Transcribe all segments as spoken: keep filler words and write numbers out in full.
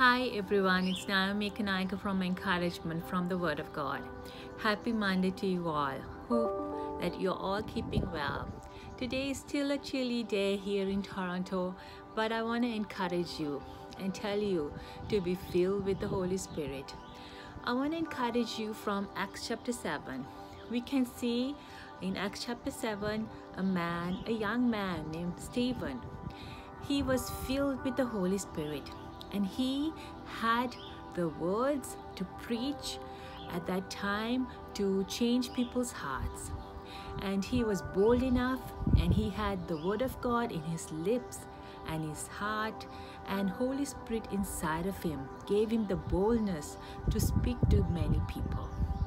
Hi everyone, it's Naomi Kanaika from Encouragement from the Word of God. Happy Monday to you all. Hope that you're all keeping well. Today is still a chilly day here in Toronto, but I want to encourage you and tell you to be filled with the Holy Spirit. I want to encourage you from Acts chapter seven. We can see in Acts chapter seven a man, a young man named Stephen. He was filled with the Holy Spirit, and he had the words to preach at that time to change people's hearts. And he was bold enough, and he had the word of God in his lips and his heart, and Holy Spirit inside of him gave him the boldness to speak to many people.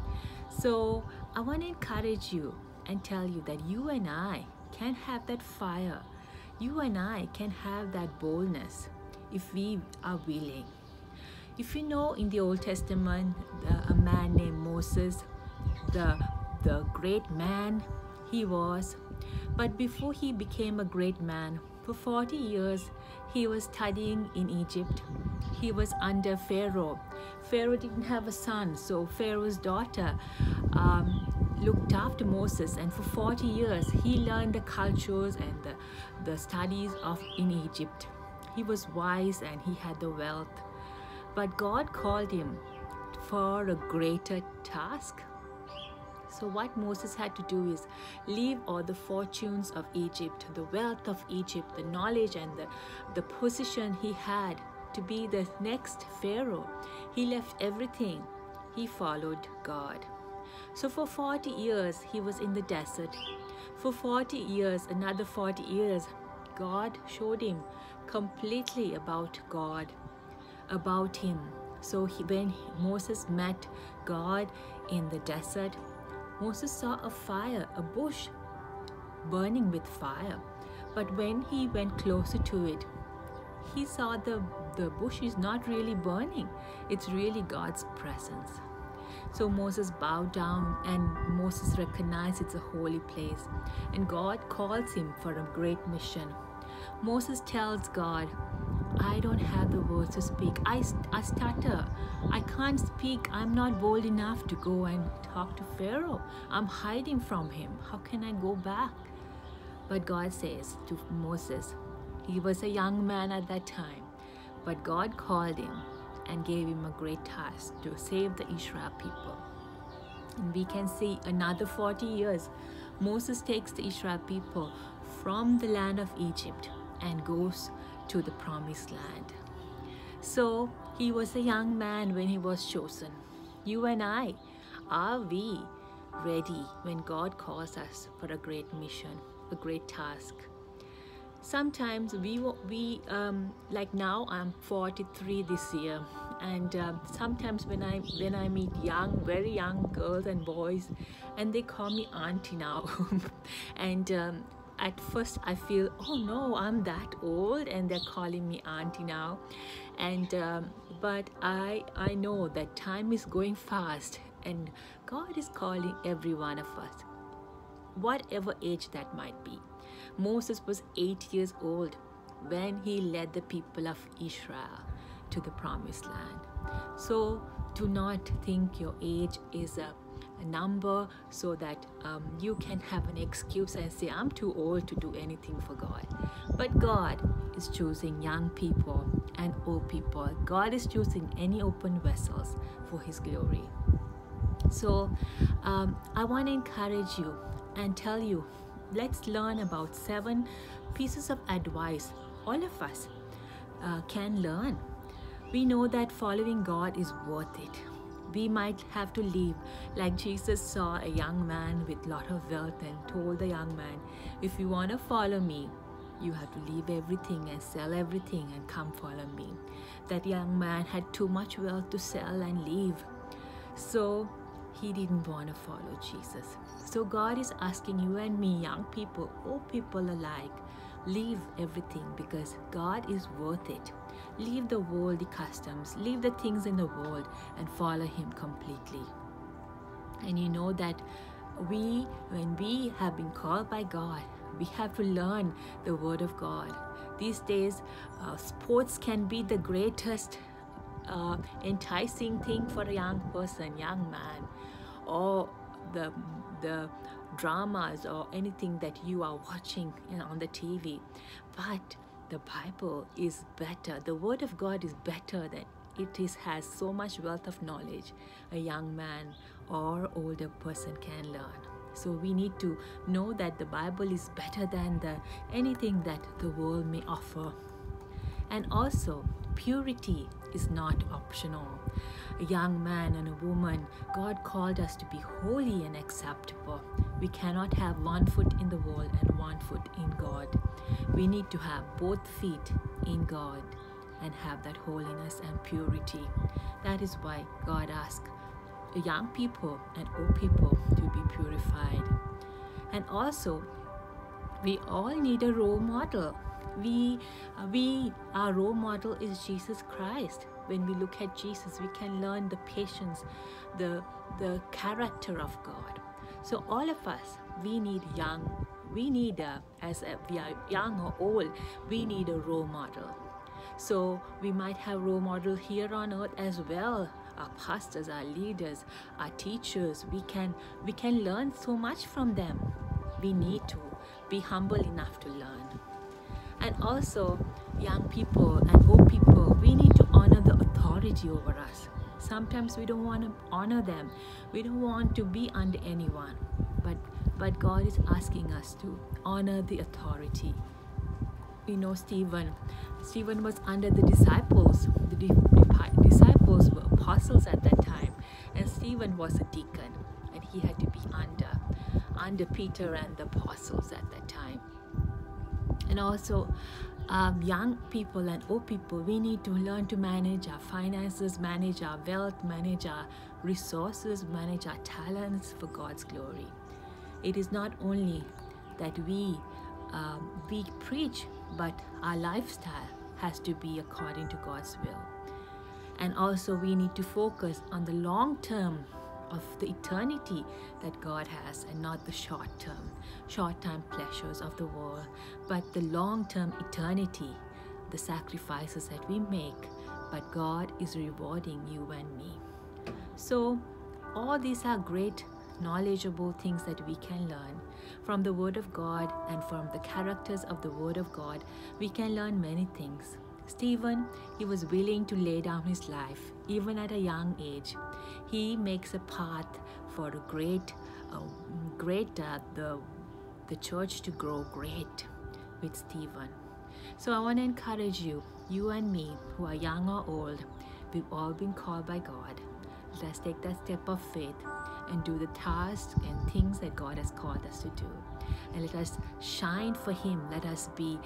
So I want to encourage you and tell you that you and I can have that fire. You and I can have that boldness if we are willing. If you know, in the Old Testament, the, a man named Moses, the, the great man he was, but before he became a great man, for forty years he was studying in Egypt. He was under Pharaoh. Pharaoh didn't have a son, so Pharaoh's daughter um, looked after Moses, and for forty years he learned the cultures and the, the studies of in Egypt. He was wise and he had the wealth, but God called him for a greater task. So what Moses had to do is leave all the fortunes of Egypt, the wealth of Egypt, the knowledge and the, the position he had to be the next Pharaoh. He left everything. He followed God. So for forty years he was in the desert. For forty years, another forty years, God showed him completely about God, about him. So he, when Moses met God in the desert, Moses saw a fire, a bush burning with fire. But when he went closer to it, he saw the, the bush is not really burning. It's really God's presence. So Moses bowed down, and Moses recognized it's a holy place. And God calls him for a great mission. Moses tells God, I don't have the words to speak. I, I stutter. I can't speak. I'm not bold enough to go and talk to Pharaoh. I'm hiding from him. How can I go back? But God says to Moses, he was a young man at that time, but God called him and gave him a great task to save the Israel people. And we can see another forty years, Moses takes the Israel people from the land of Egypt and goes to the promised land. So he was a young man when he was chosen. You and I, are we ready when God calls us for a great mission, a great task? Sometimes we we um, like now I'm forty-three this year, and um, sometimes when I when I meet young, very young girls and boys, and they call me auntie now, and um, at first I feel, oh no, I'm that old and they're calling me auntie now. And um, but I I know that time is going fast, and God is calling every one of us, whatever age that might be. Moses was eight years old when he led the people of Israel to the promised land. So do not think your age is a a number so that um, you can have an excuse and say, I'm too old to do anything for God. But God is choosing young people and old people. God is choosing any open vessels for His glory. So um, I want to encourage you and tell you, let's learn about seven pieces of advice all of us uh, can learn. We know that following God is worth it. We might have to leave, like Jesus saw a young man with lot of wealth and told the young man, if you want to follow me, you have to leave everything and sell everything and come follow me. That young man had too much wealth to sell and leave, so he didn't want to follow Jesus. So God is asking you and me, young people, old people alike, leave everything, because God is worth it. Leave the worldly customs, leave the things in the world, and follow Him completely. And you know that we, when we have been called by God, we have to learn the Word of God. These days, uh, sports can be the greatest uh, enticing thing for a young person, young man, or the the dramas or anything that you are watching, you know, on the T V. But the Bible is better. The Word of God is better than it is has so much wealth of knowledge a young man or older person can learn. So we need to know that the Bible is better than the anything that the world may offer. And also, purity is not optional. A young man and a woman, God called us to be holy and acceptable. We cannot have one foot in the world and one foot in God. We need to have both feet in God and have that holiness and purity. That is why God asks young people and old people to be purified. And also, we all need a role model. We, uh, we, our role model is Jesus Christ. When we look at Jesus, we can learn the patience, the, the character of God. So all of us, we need young, we need, a, as a, we are young or old, we need a role model. So we might have role model here on earth as well. Our pastors, our leaders, our teachers, we can, we can learn so much from them. We need to be humble enough to learn. And also, young people and old people, we need to honor the authority over us. Sometimes we don't want to honor them. We don't want to be under anyone. But, but God is asking us to honor the authority. We know Stephen. Stephen was under the disciples. The di disciples were apostles at that time. And Stephen was a deacon. And he had to be under, under Peter and the apostles at that time. And also, um, young people and old people, we need to learn to manage our finances, manage our wealth, manage our resources, manage our talents for God's glory. It is not only that we, um, we preach, but our lifestyle has to be according to God's will. And also, we need to focus on the long term of the eternity that God has, and not the short-term, short-term pleasures of the world, but the long-term eternity, the sacrifices that we make, but God is rewarding you and me. So all these are great knowledgeable things that we can learn from the Word of God, and from the characters of the Word of God we can learn many things. Stephen, he was willing to lay down his life even at a young age. He makes a path for a great, uh, great uh, the the church to grow great with Stephen. So I want to encourage you, you and me, who are young or old, we've all been called by God. Let us take that step of faith and do the tasks and things that God has called us to do. And let us shine for Him. Let us be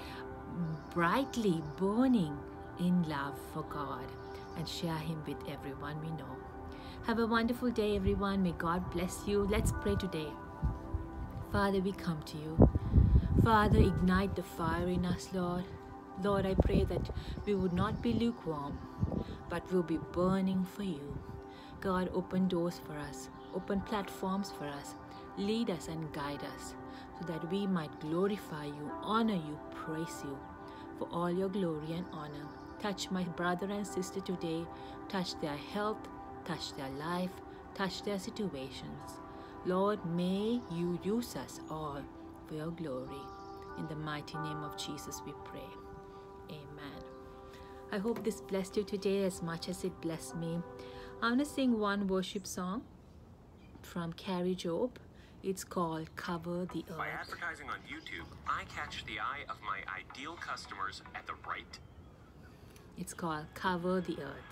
brightly burning in love for God and share Him with everyone we know. Have a wonderful day, everyone. May God bless you. Let's pray today. Father, we come to you. Father, ignite the fire in us, Lord. Lord, I pray that we would not be lukewarm, but will be burning for you. God, open doors for us. Open platforms for us. Lead us and guide us so that we might glorify you, honor you, praise you for all your glory and honor. Touch my brother and sister today. Touch their health, touch their life, touch their situations. Lord, may you use us all for your glory. In the mighty name of Jesus we pray. Amen. I hope this blessed you today as much as it blessed me. I'm going to sing one worship song from Carrie Job. It's called Cover the Earth. By advertising on YouTube, I catch the eye of my ideal customers at the right. It's called Cover the Earth.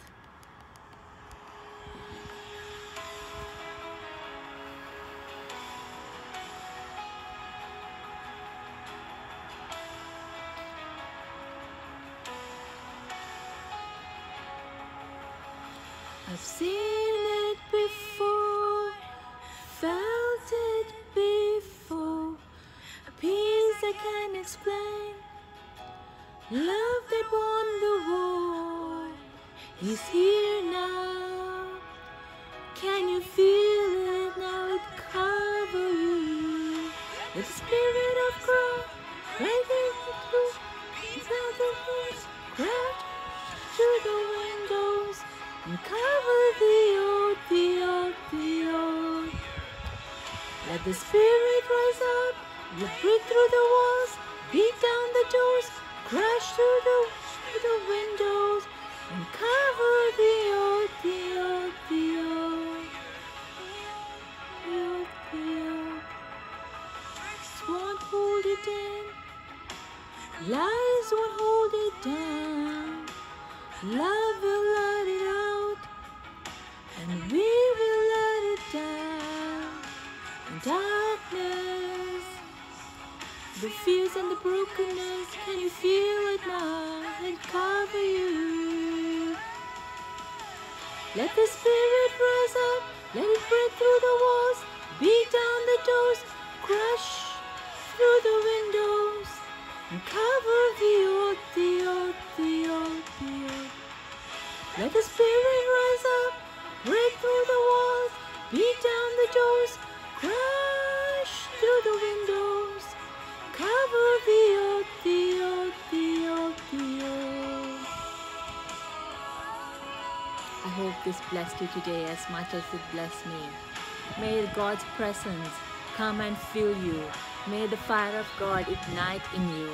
I've seen it before, felt it before, a peace I can't explain, love that won the war is here now. Can you feel it now? It covers you. The Spirit of God breaking through, without the words, crash through the windows. and cover the earth, the earth, the earth. Let the Spirit rise up, you break through the walls, beat down the doors, crash through the, through the windows, and cover the earth, the earth, the earth, the earth, the earth. Won't hold it in, lies won't hold it down. Love will let it out, and we will let it down. In darkness, the fears and the brokenness, can you feel it now? Let it cover you. Let the Spirit rise up, let it break through the walls, beat down the doors, crush through the windows, and cover the earth, the earth, the earth, the earth. Let the Spirit rise up, break through the walls, beat down the doors, crash through the windows, cover the earth, the earth, the earth, the earth. I hope this blessed you today as much as it blessed me. May God's presence come and fill you. May the fire of God ignite in you.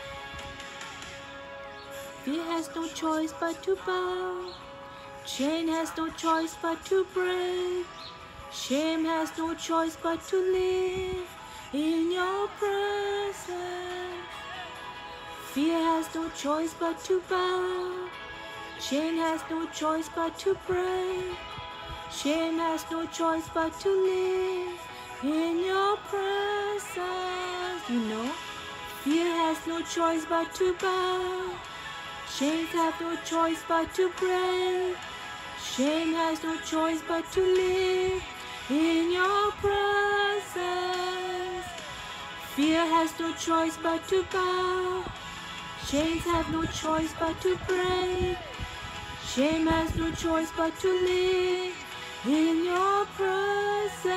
Fear has no choice but to bow. Shame has no choice but to break. Shame has no choice but to live in your presence. Fear has no choice but to bow. Shame has no choice but to break. Shame has no choice but to live in your presence. You know, fear has no choice but to bow. Shame has no choice but to break. Shame has no choice but to live in your presence. Fear has no choice but to bow. Shame has no choice but to break. Shame has no choice but to live in your presence.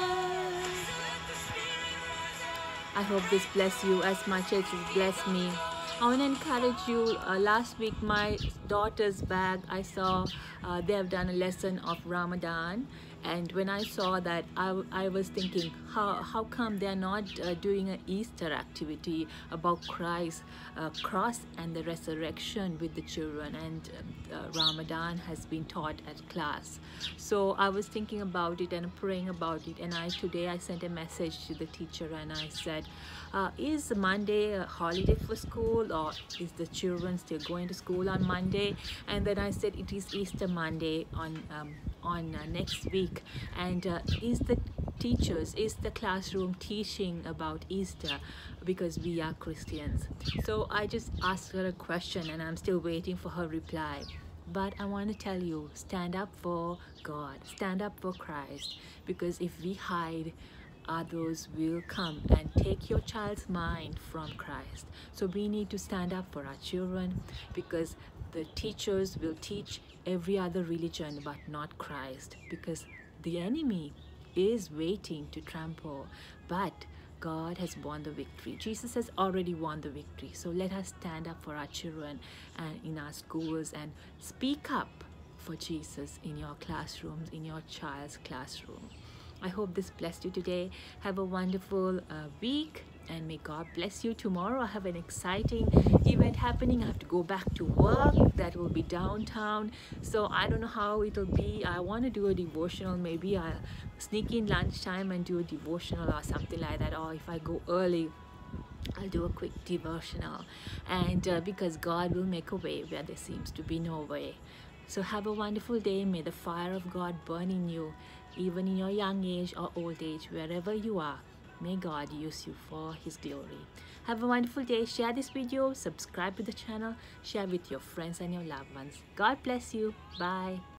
I hope this bless you as much as it blessed me. I want to encourage you. Uh, last week, my daughter's bag, I saw uh, they have done a lesson of Ramadan. And when I saw that, I, I was thinking, how, how come they're not uh, doing an Easter activity about Christ's uh, cross and the resurrection with the children? And uh, Ramadan has been taught at class. So I was thinking about it and praying about it. And I today I sent a message to the teacher and I said, uh, is Monday a holiday for school, or is the children still going to school on Monday? And then I said it is Easter Monday on um, on uh, next week, and uh, is the teachers, is the classroom teaching about Easter, because we are Christians. So I just asked her a question and I'm still waiting for her reply. But I want to tell you, stand up for God, stand up for Christ, because if we hide, others will come and take your child's mind from Christ. So we need to stand up for our children, because the teachers will teach every other religion but not Christ, because the enemy is waiting to trample, but God has won the victory. Jesus has already won the victory. So let us stand up for our children and in our schools and speak up for Jesus in your classrooms, in your child's classroom. I hope this blessed you today. Have a wonderful uh, week, and may God bless you. Tomorrow I have an exciting event happening. I have to go back to work. That will be downtown. So I don't know how it'll be. I want to do a devotional. Maybe I'll sneak in lunchtime and do a devotional or something like that. Or if I go early, I'll do a quick devotional. And uh, because God will make a way where there seems to be no way. So have a wonderful day. May the fire of God burn in you, even in your young age or old age, wherever you are. May God use you for His glory. Have a wonderful day. Share this video, subscribe to the channel, share with your friends and your loved ones. God bless you. Bye.